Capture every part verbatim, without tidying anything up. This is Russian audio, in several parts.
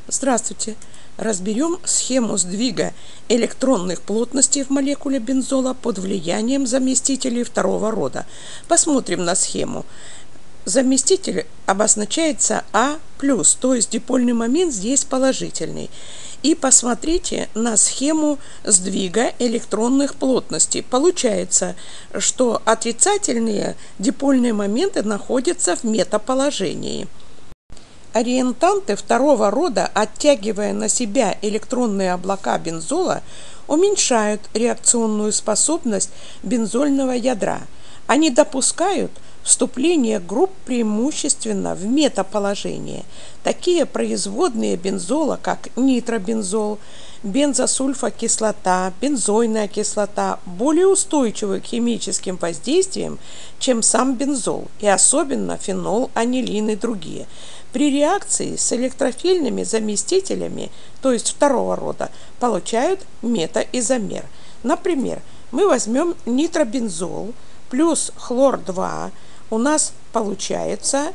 Здравствуйте! Разберем схему сдвига электронных плотностей в молекуле бензола под влиянием заместителей второго рода. Посмотрим на схему. Заместитель обозначается А+, то есть дипольный момент здесь положительный. И посмотрите на схему сдвига электронных плотностей. Получается, что отрицательные дипольные моменты находятся в метаположении. Ориентанты второго рода, оттягивая на себя электронные облака бензола, уменьшают реакционную способность бензольного ядра. Они допускают вступление групп преимущественно в метаположение. Такие производные бензола, как нитробензол, бензосульфокислота, бензойная кислота, более устойчивы к химическим воздействиям, чем сам бензол, и особенно фенол, анилин и другие. При реакции с электрофильными заместителями, то есть второго рода, получают метаизомер. Например, мы возьмем нитробензол плюс хлор два, у нас получается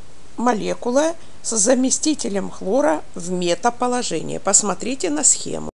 молекула с заместителем хлора в метаположении. Посмотрите на схему.